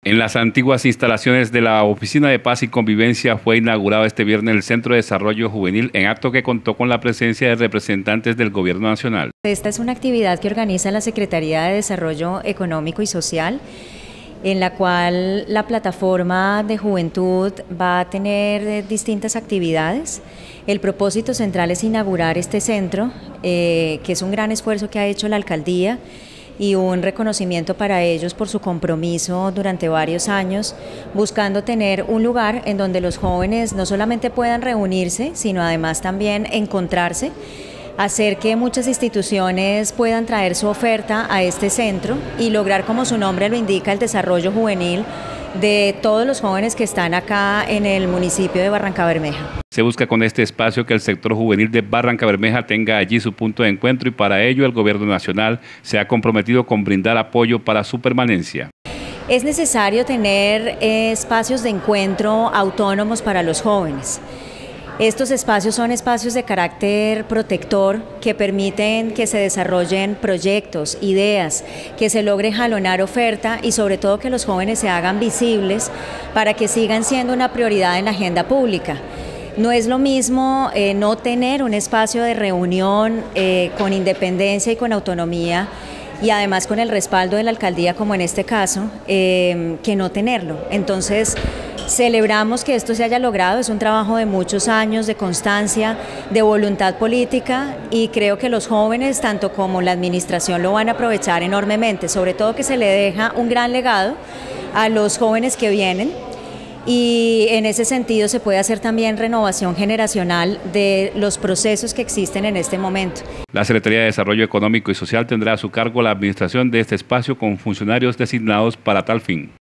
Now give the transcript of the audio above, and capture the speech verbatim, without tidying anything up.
En las antiguas instalaciones de la Oficina de Paz y Convivencia fue inaugurado este viernes el Centro de Desarrollo Juvenil, en acto que contó con la presencia de representantes del Gobierno Nacional. Esta es una actividad que organiza la Secretaría de Desarrollo Económico y Social, en la cual la plataforma de juventud va a tener distintas actividades. El propósito central es inaugurar este centro, eh, que es un gran esfuerzo que ha hecho la alcaldía, y un reconocimiento para ellos por su compromiso durante varios años, buscando tener un lugar en donde los jóvenes no solamente puedan reunirse, sino además también encontrarse, hacer que muchas instituciones puedan traer su oferta a este centro y lograr, como su nombre lo indica, el desarrollo juvenil de todos los jóvenes que están acá en el municipio de Barrancabermeja. Se busca con este espacio que el sector juvenil de Barrancabermeja tenga allí su punto de encuentro, y para ello el Gobierno Nacional se ha comprometido con brindar apoyo para su permanencia. Es necesario tener eh, espacios de encuentro autónomos para los jóvenes. Estos espacios son espacios de carácter protector que permiten que se desarrollen proyectos, ideas, que se logre jalonar oferta y sobre todo que los jóvenes se hagan visibles para que sigan siendo una prioridad en la agenda pública. No es lo mismo eh, no tener un espacio de reunión eh, con independencia y con autonomía, y además con el respaldo de la alcaldía, como en este caso, eh, que no tenerlo. Entonces, celebramos que esto se haya logrado. Es un trabajo de muchos años, de constancia, de voluntad política, y creo que los jóvenes, tanto como la administración, lo van a aprovechar enormemente, sobre todo que se le deja un gran legado a los jóvenes que vienen, y en ese sentido se puede hacer también renovación generacional de los procesos que existen en este momento. La Secretaría de Desarrollo Económico y Social tendrá a su cargo la administración de este espacio con funcionarios designados para tal fin.